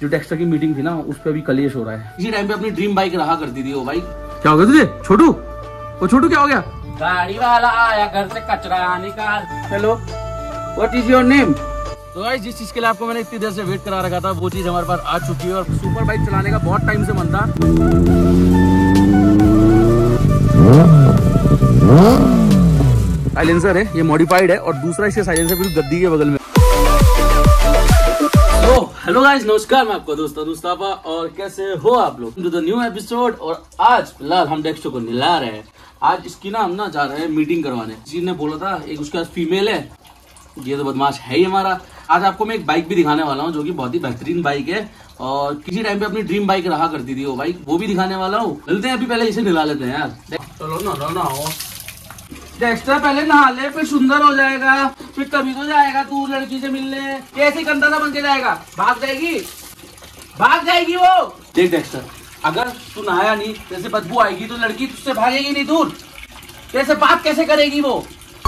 जो डेक्स्टर की मीटिंग थी ना, उस पर अभी कलेश हो रहा है। इसी टाइम पे अपनी ड्रीम बाइक रहा करती थी वो बाइक। क्या हो गया तुझे छोटू? वो छोटू क्या हो गया? गाड़ी वाला आया घर से कचरा निकाल। Hello, what is your name? तो गाइस, जिस चीज के लिए आपको मैंने इतनी देर से वेट करा रखा था वो चीज हमारे पास आ चुकी है और सुपर बाइक चलाने का बहुत टाइम से मन था। साइलेंसर है, ये मॉडिफाइड है और दूसरा इसके साइलेंसर बिल्कुल गद्दी के बगल में। हेलो गाइस, नमस्कार, मैं आपका दोस्त मुस्तफा और कैसे हो आप लोग? To the new episode. और आज फिलहाल हम डेक्स्टर को निला रहे हैं। आज इसकी ना हम जा रहे हैं मीटिंग करवाने। किसी ने बोला था एक उसके पास फीमेल है, ये तो बदमाश है ही हमारा। आज आपको मैं एक बाइक भी दिखाने वाला हूँ जो कि बहुत ही बेहतरीन बाइक है और किसी टाइम पे अपनी ड्रीम बाइक रहा करती थी वो बाइक, वो भी दिखाने वाला हूँ। मिलते हैं, अभी पहले इसे निला लेते हैं यार। चलो ना डेक्स्टर, पहले नहा ले, फिर सुंदर हो जाएगा, फिर कभी तो जाएगा तू लड़की से मिलने। कैसे कंधा बन के जाएगा? भाग जाएगी वो। देख डेक्स्टर, अगर तू नहाया नहीं, जैसे बदबू आएगी तो लड़की तुझसे भागेगी नहीं दूर। कैसे बात कैसे करेगी वो?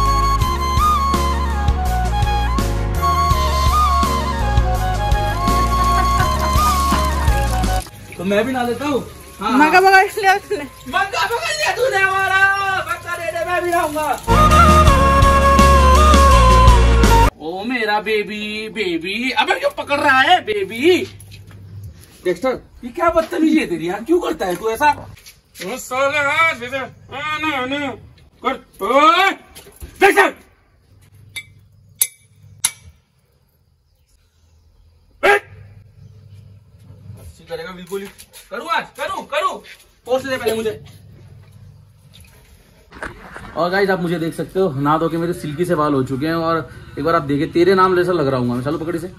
तो मैं भी नहा लेता हूँ। हाँ, मगा इसलिए तूने हमारा मैं भी रहूंगा। ओ मेरा बेबी, अबे क्यों पकड़ रहा है बेबी? डेक्स्टर, ये क्या बदतमीजी है तेरी यार? क्यों करता है तू ऐसा? डेक्स्टर, करेगा बिल्कुल ही। करूँ पोस्ट ले पहले मुझे। और गाइस, आप मुझे देख सकते हो, नहा धो के मेरे सिल्की से बाल हो चुके हैं और एक बार आप देखे, तेरे नाम जैसा लग रहा हूँ मैं। चलो पकड़ी से।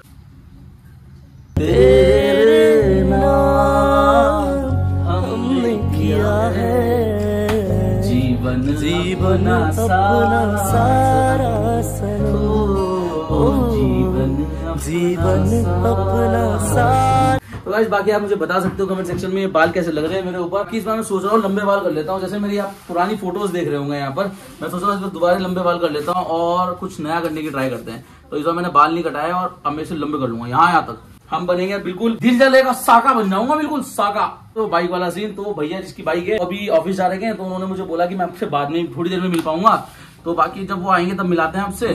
तेरे नाम हमने किया है जीवन अपना सारा जीवन अपना सारा। तो गाइस, बाकी आप मुझे बता सकते हो कमेंट सेक्शन में ये बाल कैसे लग रहे हैं मेरे ऊपर। कि इस बार मैं सोच रहा हूँ लंबे बाल कर लेता हूँ। जैसे मेरी आप पुरानी फोटोज देख रहे होंगे यहाँ पर, मैं सोच रहा हूँ दोबारा लंबे बाल कर लेता हूँ और कुछ नया करने की ट्राई करते हैं। तो इस बार मैंने बाल नहीं कटाया और अब मैं इसे लंबे कर लूंगा, यहाँ तक हम बनेंगे बिल्कुल दिल जलेगा साका बन जाऊंगा, बिल्कुल साका। तो बाइक वाला सीन, तो भैया जिसकी बाइक है अभी ऑफिस जा रहे हैं, तो उन्होंने मुझे बोला कि मैं आपसे बाद में थोड़ी देर में मिल पाऊंगा। तो बाकी जब वो आएंगे तब मिलाते हैं आपसे।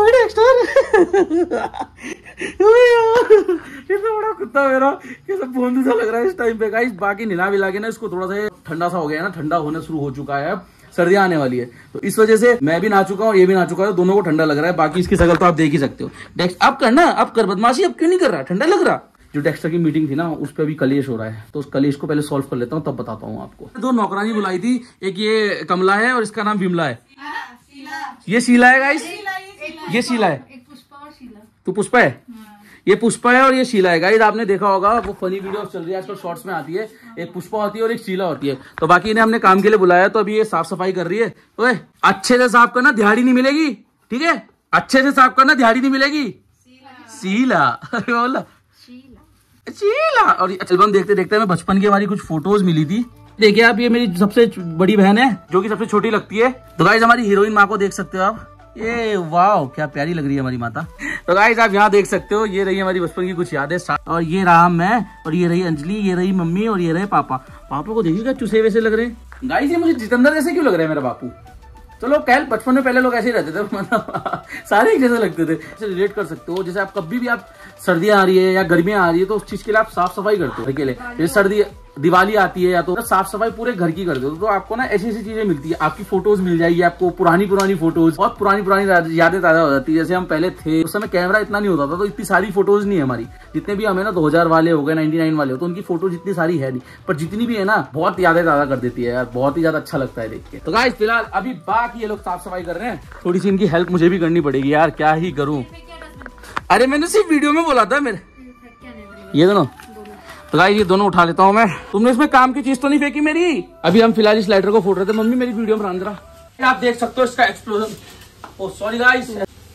कितना बड़ा कुत्ता मेरा, कैसा बोंदू सा लग रहा है इस टाइम पे गाइस। बाकी नीला भी लागे ना, इसको थोड़ा सा ठंडा सा हो गया है ना, ठंडा होने शुरू हो चुका है, अब सर्दियां आने वाली है, तो इस वजह से मैं भी नहा चुका हूँ और ये भी नहा चुका है, दोनों को ठंडा लग रहा है। बाकी इसकी शकल तो आप देख ही सकते हो। डेक्स्टर, अब करना, अब कर बदमाशी, अब क्यों नहीं कर रहा? ठंडा लग रहा। जो डेक्स्टर की मीटिंग थी ना, उस पर अभी कलेश हो रहा है, तो उस कलेश को पहले सॉल्व कर लेता हूँ, तब बताता हूँ आपको। दो नौकरानी बुलाई थी, एक ये कमला है और इसका नाम विमला है। ये शीला है गाइस, ये शीला है। तू पुष्पा है? ये पुष्पा है और ये शीला है गाइस। आपने देखा होगा वो फनी वीडियो चल रही है आजकल, शॉर्ट्स में आती है, एक पुष्पा होती है और एक शीला होती है। तो बाकी इन्हें हमने काम के लिए बुलाया, तो अभी ये साफ सफाई कर रही है। ओए, अच्छे से साफ करना, दिहाड़ी नहीं मिलेगी, ठीक है? अच्छे से साफ करना, दिहाड़ी नहीं मिलेगी। शीला बोला शीला। और एल्बम देखते देखते मैं बचपन की हमारी कुछ फोटोज मिली थी। देखिए आप, ये मेरी सबसे बड़ी बहन है जो कि सबसे छोटी लगती है। तो गाइस, हमारी हीरोइन माँ को देख सकते हो आप, ये वाह क्या प्यारी लग रही है हमारी माता। तो गाइस, आप यहाँ देख सकते हो, ये रही हमारी बचपन की कुछ यादें। और ये रहा मैं, और ये रही अंजलि, ये रही मम्मी और ये रहे पापा। पापा को देखिएगा चूसे वैसे लग रहे हैं गाइस। ये मुझे जितेंद्र जैसे क्यों लग रहा है मेरा बापू? चलो कल बचपन में पहले लोग ऐसे ही रहते थे, मतलब सारे एक जैसे लगते थे। ऐसे रिलेट कर सकते हो, जैसे आप कभी भी आप सर्दियां आ रही है या गर्मियां आ रही है तो उस चीज के लिए आप साफ सफाई करते हो अकेले। जैसे सर्दी दिवाली आती है या तो साफ सफाई पूरे घर की करते हो, तो आपको ना ऐसी ऐसी चीजें मिलती है। आपकी फोटोज मिल जाएगी आपको, पुरानी फोटोज, बहुत पुरानी यादें ताजा हो जाती है। जैसे हम पहले थे उस समय कैमरा इतना नहीं होता था, तो इतनी सारी फोटोज नहीं है हमारी। जितने भी हमें ना 2000 वाले हो गए, 99 वाले हो, तो उनकी फोटो जितनी सारी है नहीं, पर जितनी भी है ना बहुत यादें ताजा कर देती है यार, बहुत ही ज्यादा अच्छा लगता है देख के। तो गाइस, फिलहाल अभी बाकी ये लोग साफ सफाई कर रहे हैं, थोड़ी सी इनकी हेल्प मुझे भी करनी पड़ेगी यार, क्या ही करूं। अरे मैंने सिर्फ वीडियो में बोला था मेरे, ये दोनों। तो गाइस, ये दोनों उठा लेता हूँ मैं। तुमने इसमें काम की चीज तो नहीं फेंकी मेरी? अभी हम फिलहाल इस लाइटर को फोड़ रहे थे। मम्मी मेरी वीडियो में जरा, आप देख सकते हो इसका एक्सप्लोजन। ओह सॉरी गाइस,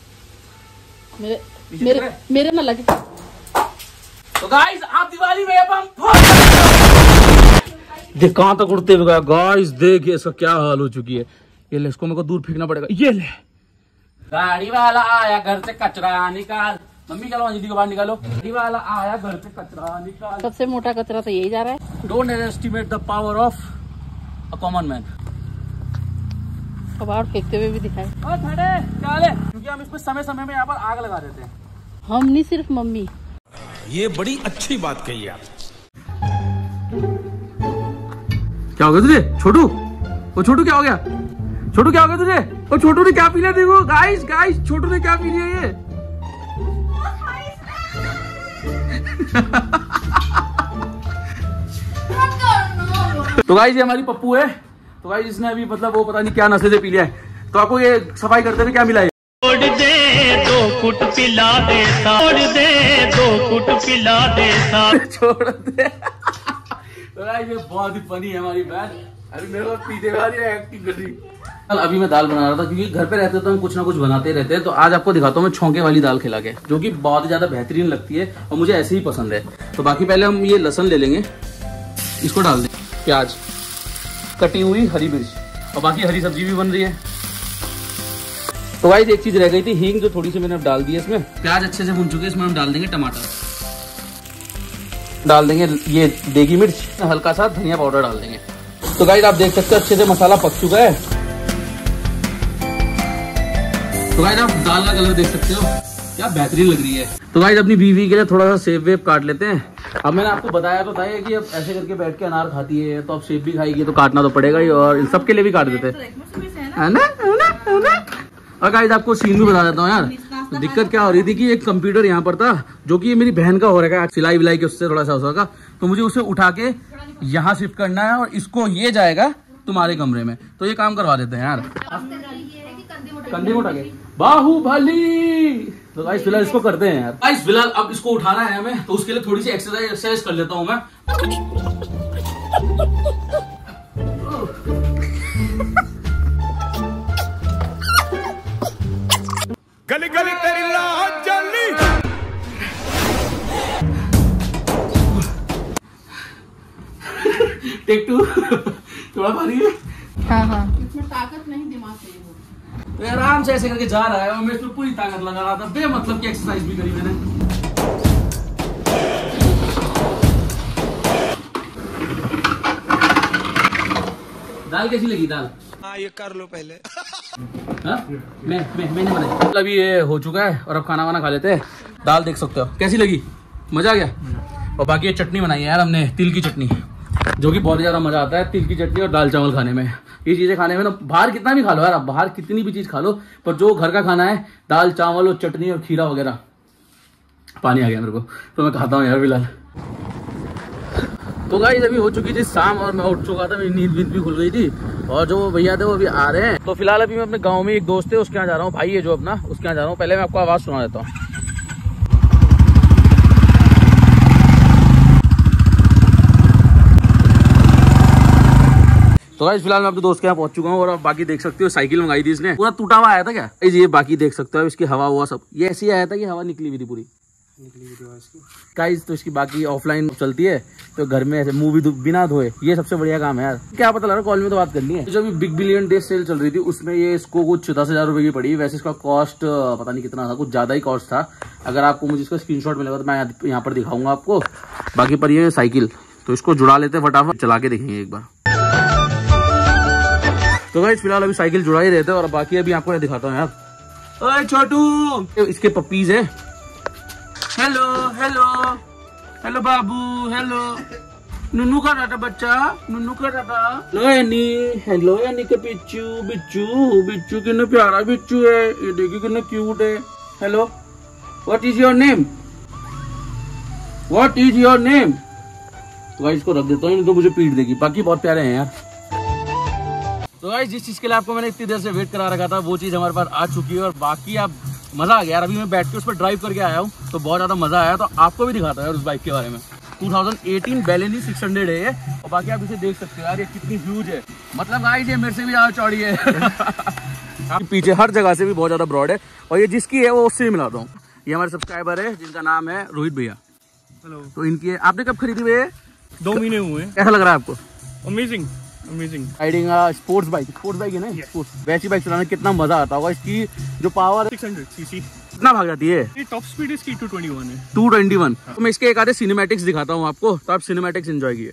मेरे ना लगे। तो गाइस, आप दिवाली में देख कहां तक उड़ते हुए गया गाइस। देखिए इसका क्या हाल हो चुकी है। ये ले, इसको मेरे को दूर फेंकना पड़ेगा। ये ले, गाड़ी वाला आया घर से कचरा निकाल। मम्मी चलो अंजलि को बाहर निकालो। गाड़ी वाला आया घर से कचरा निकाल। सबसे मोटा कचरा तो यही जा रहा है। Don't estimate the power of a common man. कबाड़ फेंकते हुए भी दिखाए। क्या ले? क्योंकि हम इसमें समय समय में यहाँ पर आग लगा देते हैं। हम नहीं, सिर्फ मम्मी। ये बड़ी अच्छी बात कही आप। क्या हो गया तुझे छोटू? वो छोटू क्या हो गया? छोटू क्या हो गया तुझे? वो छोटू ने क्या पी लिया? देखो गाइस गाइस, छोटू ने क्या पी लिया ये? तो गाइस ये हमारी पप्पू है। तो गाइस इसने अभी मतलब वो पता नहीं क्या नशे से पी लिया है। तो आपको ये सफाई करते हुए क्या मिला है? छोड़ दे दो कुट पिला दे, छोड़ दे दो कुट पिला दे, छोड़ दे। तो गाइस ये बहुत ही फनी है हमारी बहन। अभी मेरे को पीते वाली एक्टिंग कर रही। कल अभी मैं दाल बना रहा था क्योंकि घर पे रहते तो हम कुछ ना कुछ बनाते रहते हैं। तो आज आपको दिखाता हूँ मैं छौंके वाली दाल खिला के, जो कि बहुत ही ज्यादा बेहतरीन लगती है और मुझे ऐसे ही पसंद है। तो बाकी पहले हम ये लहसुन ले लेंगे, इसको डाल दें, प्याज, कटी हुई हरी मिर्च और बाकी हरी सब्जी भी बन रही है। तो गाइस एक चीज रह गई थी, हींग, जो थोड़ी सी मैंने अब डाल दी है इसमें। प्याज अच्छे से भून चुके हैं, इसमें हम डाल देंगे टमाटर, डाल देंगे ये देगी मिर्च, हल्का सा धनिया पाउडर डाल देंगे। तो गाइस आप देख सकते हो अच्छे से मसाला पक चुका है। तो गाइस आप दाल का कलर देख सकते हो क्या बेहतरीन लग रही है। तो गाइस अपनी बीवी के लिए थोड़ा सा सेब वेब काट लेते हैं। अब मैंने आपको बताया तो था कि अब ऐसे करके बैठ के अनार खाती है, तो अब सेब भी खाएगी तो काटना तो पड़ेगा ही, और इन सबके लिए भी काट देते हैं ना। और गाइस आपको सीन भी बता देता हूँ यार। तो दिक्कत क्या हो रही थी कि एक कंप्यूटर यहाँ पर था जो कि मेरी बहन का हो रहा है, सिलाई विलाई के उससे थोड़ा सा हो सका, तो मुझे उसे उठा के यहाँ शिफ्ट करना है और इसको ये जाएगा तुम्हारे कमरे में। तो ये काम करवा देते हैं यार। कंधे मोटा के बाहुबली। तो गाइस फिलहाल इसको करते हैं यार। गाइस फिलहाल अब इसको उठाना है हमें, तो उसके लिए थोड़ी सी एक्सरसाइज कर लेता हूँ मैं। गली गली तेरी लाज जली। टेक 2। थोड़ा भारी है। हाँ हाँ, इसमें ताकत नहीं, दिमाग चाहिए। तो आराम से ऐसे करके जा रहा है और मैं इसमें पूरी ताकत लगा रहा था, बेमतलब की एक्सरसाइज भी करी मैंने। दाल कैसी लगी दाल? हाँ ये कर लो पहले। मैंने बनाई। अभी ये हो चुका है और अब खाना वाना खा लेते हैं। दाल देख सकते हो कैसी लगी, मजा आ गया। और बाकी ये चटनी बनाई है यार हमने, तिल की चटनी, जो कि बहुत ही ज्यादा मजा आता है तिल की चटनी और दाल चावल खाने में। ये चीजें खाने में ना, बाहर कितना भी खा लो यार, आप बाहर कितनी भी चीज खा लो, पर जो घर का खाना है, दाल चावल और चटनी और खीरा वगैरह, पानी आ गया मेरे को, तो मैं खाता हूँ यार फिलहाल। तो गाइस अभी हो चुकी थी शाम और मैं उठ चुका था, मेरी नींद भी खुल गई थी, और जो भैया थे वो अभी आ रहे हैं। तो फिलहाल अभी मैं अपने गाँव में एक दोस्त है उसके यहाँ जा रहा हूँ, भाई है जो अपना, उसके यहाँ जा रहा हूँ। पहले मैं आपको आवाज सुना देता हूँ। तो गाइस फिलहाल मैं अपने दोस्त के यहाँ पहुंच चुका हूँ और अब बाकी देख सकते हो साइकिल मंगाई थी इसने, पूरा टूटा हुआ आया था क्या ये, बाकी देख सकते हो इसकी हवा हुआ सब, ये ऐसे ही आया था कि हवा निकली हुई थी पूरी गाइस। तो इसकी बाकी ऑफलाइन चलती है, तो घर में ऐसे मुंह भी बिना धोए, ये सबसे बढ़िया काम है यार। क्या पता लगा, कॉल में तो बात करनी है। जो अभी बिग बिलियन डे सेल चल रही थी उसमें ये इसको कुछ 10,000 रुपए की पड़ी। वैसे इसका कॉस्ट पता नहीं कितना था, कुछ ज्यादा ही कॉस्ट था। अगर आपको मुझे इसका स्क्रीनशॉट मिलेगा तो मैं यहाँ पर दिखाऊंगा आपको। बाकी पर ये साइकिल, तो इसको जुड़ा लेते हैं फटाफट, चला के देखेंगे एक बार। तो गाइस फिलहाल अभी साइकिल जुड़ा ही रहते हैं और बाकी अभी आपको मैं दिखाता हूँ यार। ओए छोटू, इसके पपीज है। हेलो हेलो हेलो बाबू, हेलो नुनू का डाटा बच्चा, नुनू का डाटा। हेलो एनी का बिच्चू, बिच्चू बिच्चू कितना प्यारा बिच्चू है, ये देखिए कितना क्यूट है। Hello, what is your name, what is your name. तो गाइस इसको रख देता हूँ, तो मुझे पीट देगी। बाकी बहुत प्यारे हैं यार। तो गाइस जिस चीज के लिए आपको मैंने इतनी देर से वेट करा रखा था वो चीज हमारे पास आ चुकी है और बाकी अब मजा आ गया यार। अभी मैं बैठ के उस पर ड्राइव करके आया हूँ तो बहुत ज्यादा मजा आया। तो आपको भी दिखाता है यार उस बाइक के बारे में। 2018 बैलेनी 600 है ये, और बाकी आप इसे देख सकते हो यार, ये कितनी ह्यूज है। मतलब गाइस ये मेरे से भी ज्यादा चौड़ी है। पीछे हर जगह से भी बहुत ज्यादा ब्रॉड है, और ये जिसकी है वो उससे भी मिलाता हूँ। ये हमारे सब्सक्राइबर है जिनका नाम है रोहित भैया। हेलो। तो इनकी आपने कब खरीदी भैया? 2 महीने हुए। कैसा लग रहा है आपको? Amazing amazing. Riding sports bike है ना, वैसी बाइक चलाने कितना मजा आता होगा। इसकी जो पावर 600 सीसी कितना भाग जाती है? ये टॉप स्पीड इसकी 221 है। 221। तो मैं इसके एक आधे सिनेमैटिक्स दिखाता हूँ आपको, तो आप सिनेमैटिक्स एंजॉय कीजिए।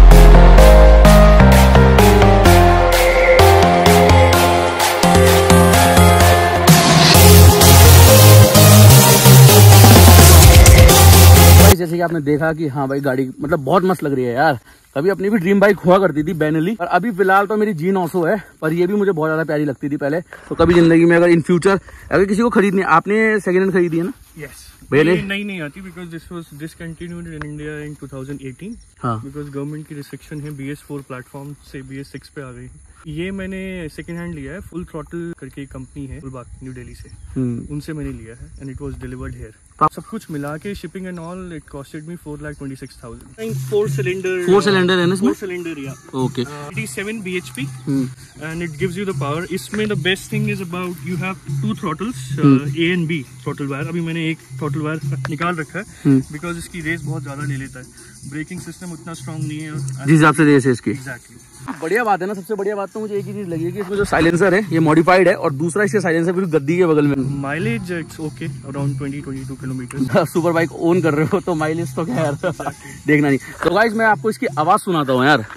जैसे कि आपने देखा कि हाँ भाई गाड़ी मतलब बहुत मस्त लग रही है यार। कभी अपनी भी ड्रीम बाइक हुआ करती थी बेनेली, और अभी फिलहाल तो मेरी G900 है, पर ये भी मुझे बहुत ज्यादा प्यारी लगती थी पहले। तो कभी जिंदगी में अगर इन फ्यूचर अगर किसी को खरीदनी है, आपने सेकंड हैंड खरीदी है ना? यस। भैया नहीं आती because this was discontinued in India in 2018। हाँ, बिकॉज गवर्नमेंट की रिस्ट्रिक्शन है, BS4 प्लेटफॉर्म से BS6 पे आ गई है। ये मैंने सेकंड हैंड लिया है, फुल थ्रॉटल करके एक कंपनी है फुलबाग न्यू दिल्ली से, उनसे मैंने लिया है and it was delivered here. सब कुछ मिला के shipping and all it costed me 4,26,000। 4 cylinder है ना इसमें? 4 सिलेंडर या okay. 87 bhp and it gives you the power। इसमें the best thing is about you have 2 throttles, A and B throttle wire। अभी मैंने एक throttle wire निकाल रखा है बिकॉज इसकी रेस बहुत ज्यादा ले लेता है। ब्रेकिंग सिस्टम उतना स्ट्रॉन्ग नहीं है जिस हिसाब से रेस है इसकी। एग्जैक्टली। बढ़िया बात है ना। सबसे बढ़िया बात तो मुझे एक ही चीज लगी है कि इसमें जो साइलेंसर है ये मॉडिफाइड है, और दूसरा इसके साइलेंसर बिल्कुल गद्दी के बगल में। Mileage it's okay, around 20-22 kilometre. Super bike own कर रहे हो तो माइलेज तो क्या यार देखना नहीं। तो गाइस मैं आपको इसकी आवाज सुनाता हूँ यार।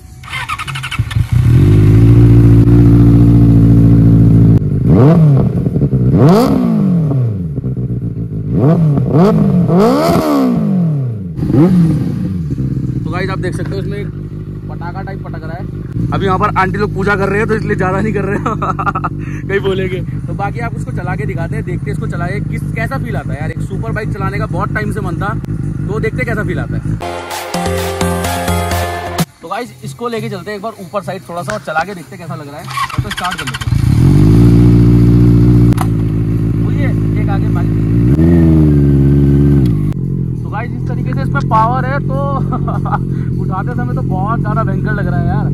तो गाइस आप देख सकते हो इसमें पटाखा टाइप पटक रहा है। अभी यहाँ पर आंटी लोग पूजा कर रहे हैं तो इसलिए ज्यादा नहीं कर रहे हो कहीं बोलेंगे। तो बाकी आप उसको चला के दिखाते हैं, देखते हैं इसको चला के कैसा फील आता है यार। एक सुपर बाइक चलाने का बहुत टाइम से मन था, तो देखते कैसा फील आता है। तो गाइस इसको लेके चलते हैं एक बार ऊपर साइड थोड़ा सा और चला के देखते कैसा लग रहा है। तो स्टार्ट कर लेते हैं। एक आगे बाइक। तो गाइस इस तरीके से इसमें पावर है तो उठाते समय तो बहुत ज्यादा भयंकर लग रहा है यार।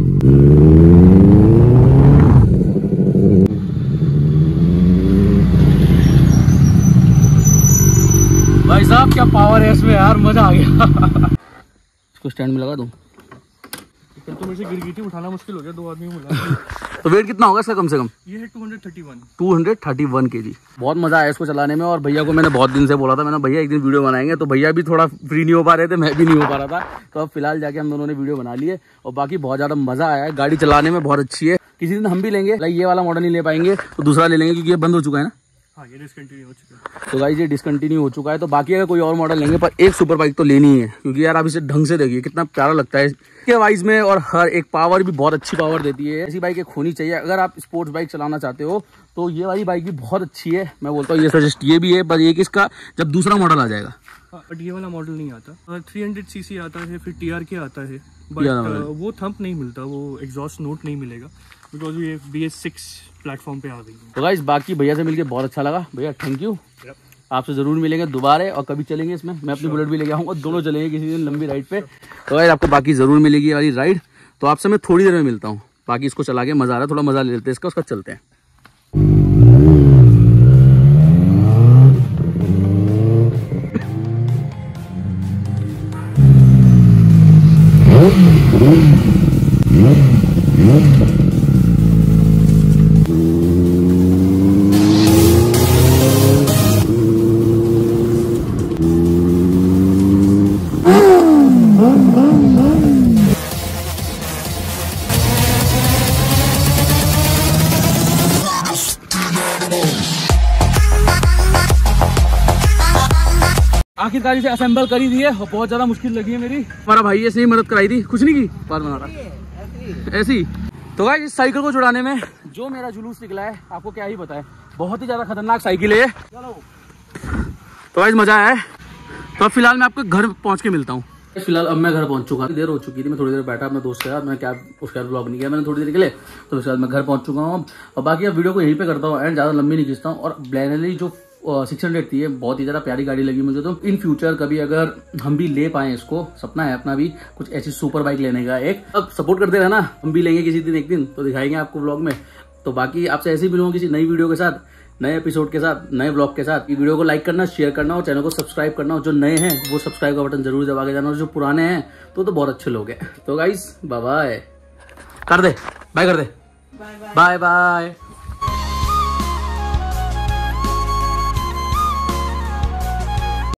भाई साहब क्या पावर है इसमें यार, मजा आ गया। इसको स्टैंड में लगा दूं? तो मेरे से गिर गई थी, उठाना मुश्किल हो गया, 2 आदमी मिला। तो वेट कितना होगा इसका कम से कम? ये है 231 kg। बहुत मजा आया इसको चलाने में। और भैया को मैंने बहुत दिन से बोला था, मैंने भैया एक दिन वीडियो बनाएंगे, तो भैया भी थोड़ा फ्री नहीं हो पा रहे थे, मैं भी नहीं हो पा रहा था। तो अब फिलहाल जाके हम दोनों ने वीडियो बना लिए और बाकी बहुत ज्यादा मजा आया है। गाड़ी चलाने में बहुत अच्छी है। किसी दिन हम भी लेंगे, लाइक ये वाला मॉडल नहीं ले पाएंगे तो दूसरा ले लेंगे क्योंकि ये बंद हो चुका है ना। हाँ, ये डिसकंटिन्यू हो चुका है। तो गाइस ये डिसकंटिन्यू हो चुका है। तो बाकी अगर कोई और मॉडल लेंगे, पर एक सुपर बाइक तो लेनी ही है क्योंकि यार आप इसे ढंग से देखिए कितना प्यारा लगता है के वाइज में, और हर एक पावर भी बहुत अच्छी पावर देती है। ऐसी बाइक एक होनी चाहिए अगर आप स्पोर्ट्स बाइक चलाना चाहते हो। तो ये वाली बाइक भी बहुत अच्छी है, मैं बोलता हूँ ये सजेस्ट ये भी है, पर ये इसका जब दूसरा मॉडल आ जाएगा। बट ये वाला मॉडल नहीं आता। 300cc आता है, फिर TRK आता है, बट वो थंप नहीं मिलता, वो एग्जॉस्ट नोट नहीं मिलेगा बिकॉज ये BS6 प्लेटफॉर्म पे आ गई है। तो गाइस बाकी भैया से मिलके बहुत अच्छा लगा। भैया थैंक यू। आपसे जरूर मिलेंगे दोबारा और कभी चलेंगे इसमें। मैं अपनी बुलेट भी लेके आऊंगा, दोनों चलेंगे किसी दिन लंबी राइड पे। तो गाइस आपको बाकी जरूर मिलेगी ये वाली राइड। तो आपसे मैं थोड़ी देर में मिलता हूँ। बाकी इसको चला के मजा आ रहा है, थोड़ा मजा ले लेते हैं इसका, उसका चलते हैं। आखिरकार इसे असेंबल कर ही दिए और बहुत ज्यादा मुश्किल लगी है मेरी। हमारा भाई ऐसे ही मदद कराई थी, कुछ नहीं की बात बना रहा ऐसी। तो गाइस इस साइकिल को छुड़ाने में जो मेरा जुलूस निकला है आपको क्या ही पता है। बहुत ही ज्यादा खतरनाक साइकिल है। तो गाइस मजा आया है। तो अब फिलहाल मैं आपको घर पहुंच के मिलता हूँ। फिलहाल अब मैं घर पहुंच चुका, देर हो चुकी थी। मैं थोड़ी देर बैठा अपने दोस्त के साथ, मैं क्या उसका ब्लॉग नहीं किया मैंने थोड़ी देर के लिए। तो फिलहाल मैं घर पहुंच चुका हूँ और बाकी अब वीडियो को यहीं पे करता हूँ एंड ज्यादा लंबी नहीं खींचता हूँ। और ब्लेनेली जो 600 थी, बहुत ही ज्यादा प्यारी गाड़ी लगी मुझे। तो इन फ्यूचर कभी अगर हम भी ले पाए इसको, सपना है अपना भी कुछ ऐसी सुपर बाइक लेने का एक। अब सपोर्ट करते रहना, हम भी लेंगे किसी दिन एक दिन तो दिखाएंगे आपको ब्लॉग में। तो बाकी आपसे ऐसे ही मिलूंगा किसी नई वीडियो के साथ, नए एपिसोड के साथ, नए ब्लॉग के साथ। वीडियो को लाइक करना, शेयर करना और चैनल को सब्सक्राइब करना। और जो नए हैं वो सब्सक्राइब का बटन जरूर दबा के जाना, और जो पुराने हैं तो बहुत अच्छे लोग हैं। तो गाइस बाय बाय कर दे, बाय कर दे, बाय बाय।